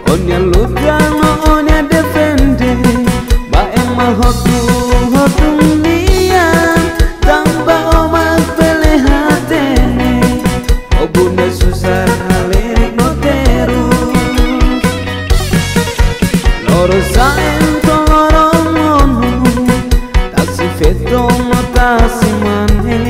Onya lutano onya defende ba ema hotu nia tamba omak pele hatene obune susah halirik noteru loro saen toloromono taksi feto motasi mane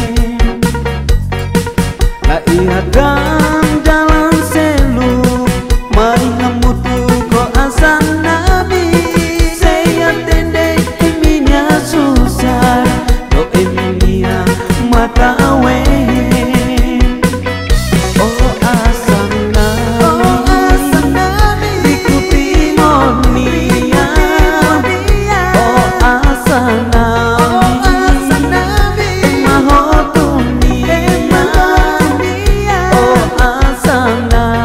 la ihadang jalan selu mari hamutu ko asan nabi saya tende iminya susah do emilia mata awe oh asan nabi ikuti monia oh asan nabi mahotuni oh asan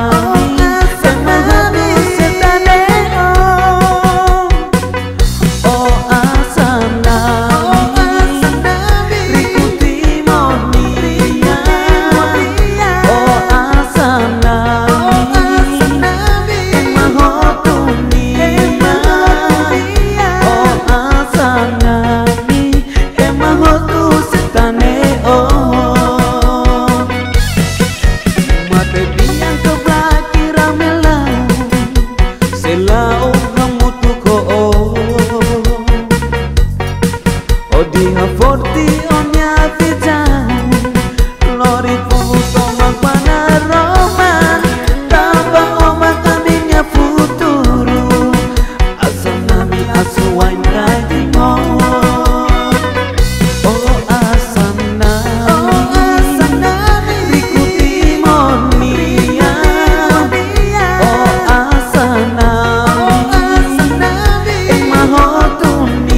Odiha forti onya vita lori puto makmana roman tamba omak kadinya futuro asal nami asu wine riding on oh asal nami ikuti monia oh asal nami mahotuni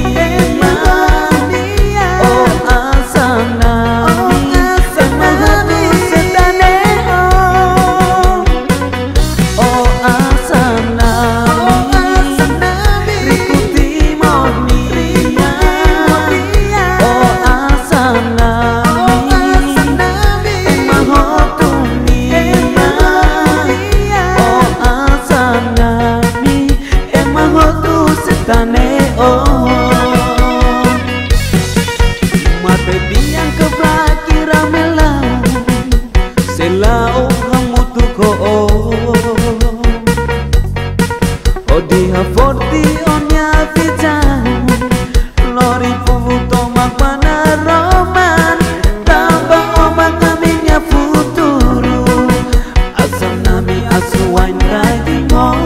mate biang keblaki ramelau selau hamutu ko odiha forti onya vita lori puto makmana roman tamba omak kaminya futuro asal nami asu wine riding on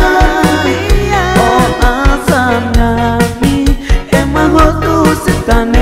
Tan